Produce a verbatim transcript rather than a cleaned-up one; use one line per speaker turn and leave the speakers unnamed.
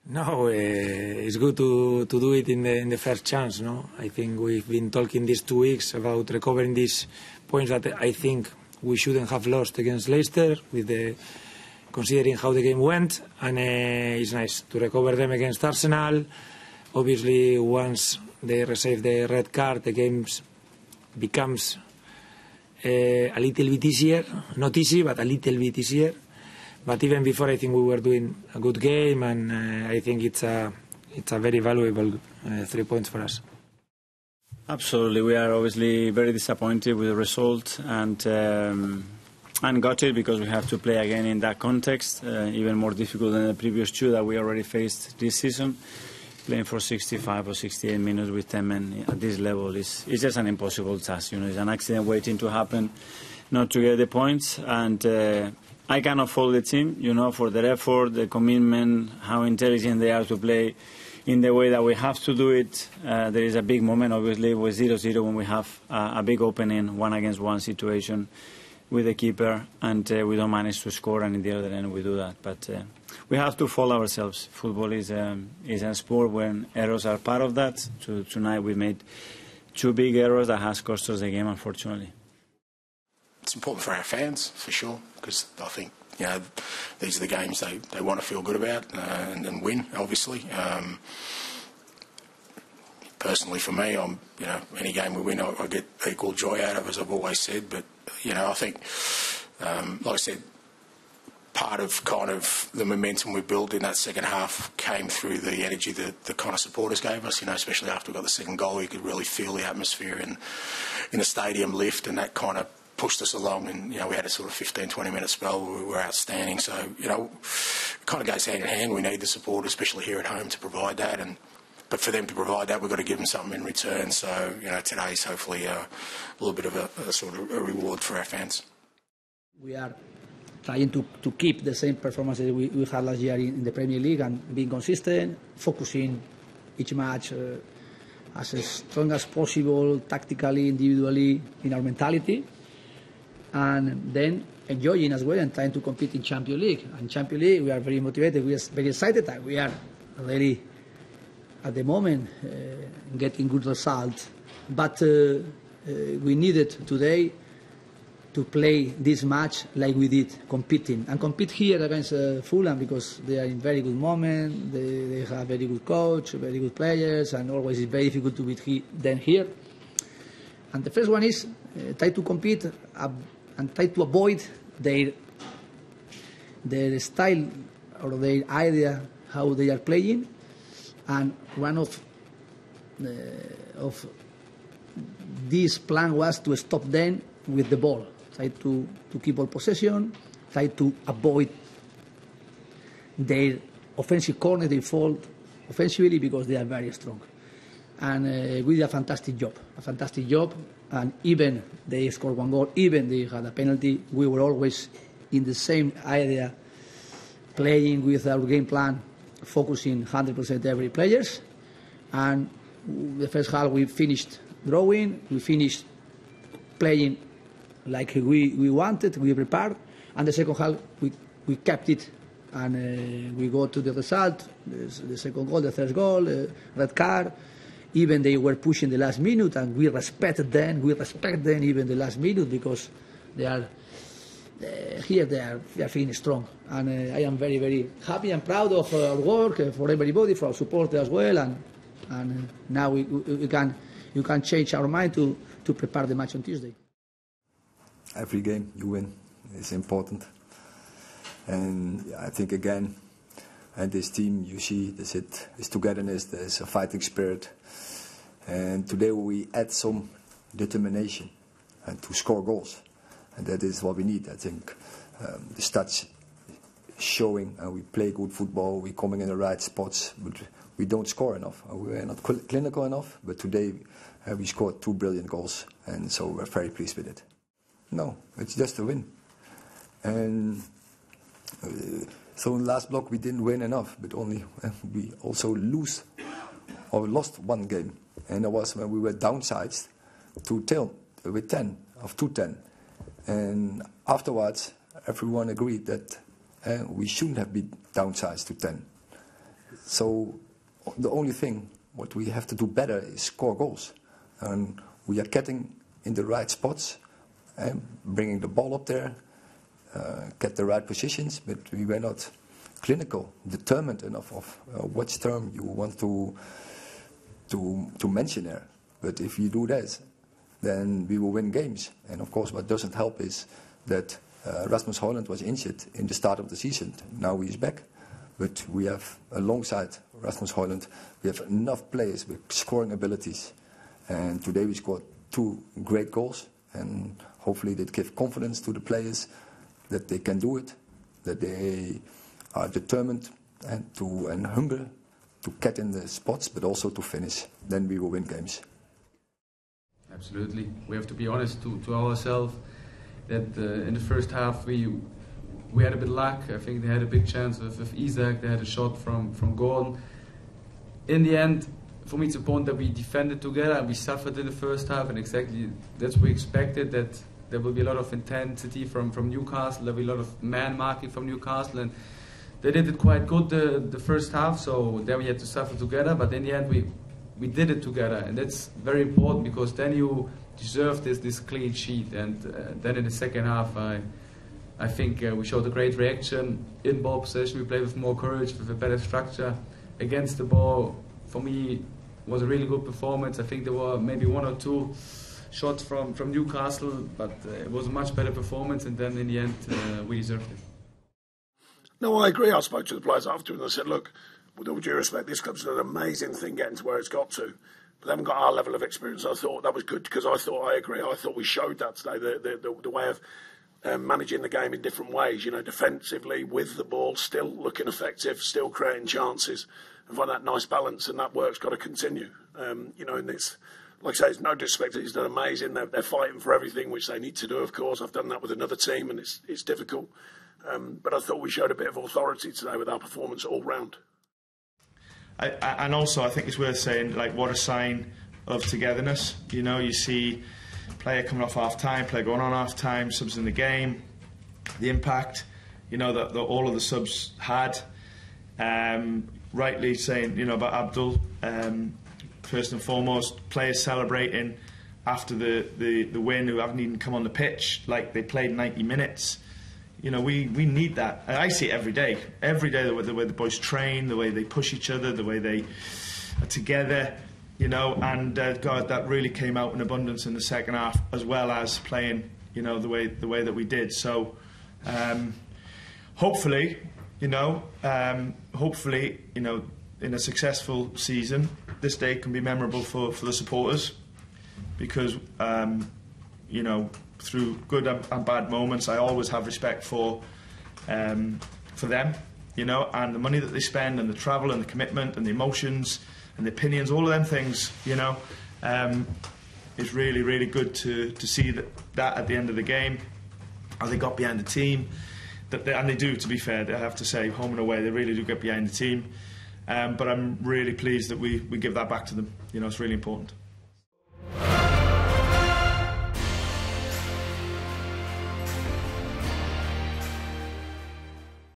No, uh, it's good to, to do it in the, in the first chance. No, I think we've been talking these two weeks about recovering these points that I think we shouldn't have lost against Leicester, with the considering how the game went, and uh, it's nice to recover them against Arsenal. Obviously, once they receive the red card, the game becomes uh, a little bit easier, not easy, but a little bit easier. But even before, I think we were doing a good game, and uh, I think it's a it's a very valuable uh, three points for us.
Absolutely, we are obviously very disappointed with the result, and um, and gutted because we have to play again in that context, uh, even more difficult than the previous two that we already faced this season. Playing for sixty-five or sixty-eight minutes with ten men at this level is is just an impossible task. You know, it's an accident waiting to happen, not to get the points, and. Uh, I cannot fault the team, you know, for their effort, the commitment, how intelligent they are to play in the way that we have to do it. Uh, there is a big moment, obviously, with zero zero when we have uh, a big opening, one against one situation with the keeper, and uh, we don't manage to score, and in the other end we do that. But uh, we have to fault ourselves. Football is, um, is a sport when errors are part of that. So tonight we made two big errors that has cost us the game, unfortunately.
It's important for our fans, for sure, because I think, you know, these are the games they, they want to feel good about uh, and, and win, obviously. Um, personally, for me, I'm, you know, any game we win, I, I get equal joy out of, as I've always said. But, you know, I think, um, like I said, part of kind of the momentum we built in that second half came through the energy that the kind of supporters gave us, you know, especially after we got the second goal. You could really feel the atmosphere in, in the stadium lift, and that kind of pushed us along, and, you know, we had a sort of fifteen, twenty minute spell where we were outstanding. So, you know, it kind of goes hand in hand. We need the support, especially here at home, to provide that. And but for them to provide that, we've got to give them something in return. So, you know, today's hopefully a, a little bit of a, a sort of a reward for our fans.
We are trying to, to keep the same performances we, we had last year in, in the Premier League, and being consistent, focusing each match uh, as strong as possible, tactically, individually, in our mentality. And then enjoying as well and trying to compete in Champions League. And Champions League, we are very motivated, we are very excited, and we are really, at the moment, uh, getting good results. But uh, uh, we needed today to play this match like we did, competing. And compete here against uh, Fulham, because they are in very good moment, they, they have very good coach, very good players, and always it's very difficult to beat he, them here. And the first one is uh, try to compete uh, and try to avoid their their style or their idea how they are playing. And one of uh, of this plan was to stop them with the ball. Try to, to keep all possession, try to avoid their offensive corner, they fall offensively because they are very strong. And uh, we did a fantastic job, a fantastic job. And even they scored one goal, even they had a penalty, we were always in the same idea, playing with our game plan, focusing one hundred percent every players. And the first half we finished drawing, we finished playing like we, we wanted, we prepared. And the second half we, we kept it, and uh, we go to the result, the, the second goal, the third goal, uh, red card. Even they were pushing the last minute, and we respected them. We respect them even the last minute, because they are uh, here. They are, they are feeling strong, and uh, I am very, very happy and proud of our work uh, for everybody, for our support as well. And and uh, now we, we, we can you can change our mind to to prepare the match on Tuesday.
Every game you win is important, and I think again. And this team, you see, there's it, there's togetherness, there's a fighting spirit. And today we add some determination and to score goals. And that is what we need, I think. Um, the stats showing, and uh, we play good football, we're coming in the right spots, but we don't score enough. Uh, we're not cl clinical enough, but today uh, we scored two brilliant goals, and so we're very pleased with it. No, it's just a win. And... Uh, So in the last block we didn't win enough, but only uh, we also lose or lost one game, and it was when we were downsized to ten with ten of two ten, and afterwards everyone agreed that uh, we shouldn't have been downsized to ten. So the only thing what we have to do better is score goals. And we are getting in the right spots, and bringing the ball up there, uh, get the right positions, but we were not clinical, determined enough of uh, which term you want to, to, to mention there. But if you do that, then we will win games. And of course what doesn't help is that uh, Rasmus Højlund was injured in the start of the season. Now he is back. But we have, alongside Rasmus Højlund, we have enough players with scoring abilities. And today we scored two great goals. And hopefully that give confidence to the players that they can do it, that they are determined and, to, and hunger to get in the spots, but also to finish. Then we will win games.
Absolutely. We have to be honest to, to ourselves that uh, in the first half we we had a bit of luck. I think they had a big chance with, with Isaac. They had a shot from, from Gordon. In the end, for me it's important that we defended together and we suffered in the first half, and exactly that's what we expected, that there will be a lot of intensity from, from Newcastle, there will be a lot of man marking from Newcastle, and they did it quite good the, the first half, so there we had to suffer together, but in the end we we did it together, and that's very important because then you deserve this this clean sheet. And uh, then in the second half I I think uh, we showed a great reaction in ball possession. We played with more courage, with a better structure against the ball. For me, it was a really good performance. I think there were maybe one or two shots from, from Newcastle, but uh, it was a much better performance, and then in the end uh, we deserved it.
No, I agree. I spoke to the players afterwards and I said, look, with all due respect, this club's done an amazing thing getting to where it's got to. But they haven't got our level of experience. I thought that was good because I thought, I agree, I thought we showed that today, the, the, the, the way of um, managing the game in different ways, you know, defensively, with the ball, still looking effective, still creating chances, and find that nice balance, and that work's got to continue. Um, you know, and it's, like I say, it's no disrespect, he's done amazing. They're, they're fighting for everything, which they need to do, of course. I've done that with another team, and it's, it's difficult. Um, but I thought we showed a bit of authority today with our performance all round.
I, I, and also, I think it's worth saying, like, what a sign of togetherness. You know, you see player coming off half time, player going on half time, subs in the game, the impact, you know, that, that all of the subs had. Um, rightly saying, you know, about Abdul, um, first and foremost, players celebrating after the, the, the win who haven't even come on the pitch, like they played ninety minutes. You know, we, we need that. And I see it every day. Every day, the way, the way the boys train, the way they push each other, the way they are together, you know, and uh, God, that really came out in abundance in the second half, as well as playing, you know, the way the way that we did. So, um, hopefully, you know, um, hopefully, you know, in a successful season, this day can be memorable for, for the supporters, because, um, you know, through good and bad moments, I always have respect for um, for them, you know, and the money that they spend, and the travel, and the commitment, and the emotions, and the opinions, all of them things, you know, um, it's really, really good to to see that, that at the end of the game, how they got behind the team, that they, and they do, to be fair, I have to say, home and away, they really do get behind the team. Um, but I'm really pleased that we, we give that back to them. You know, it's really important.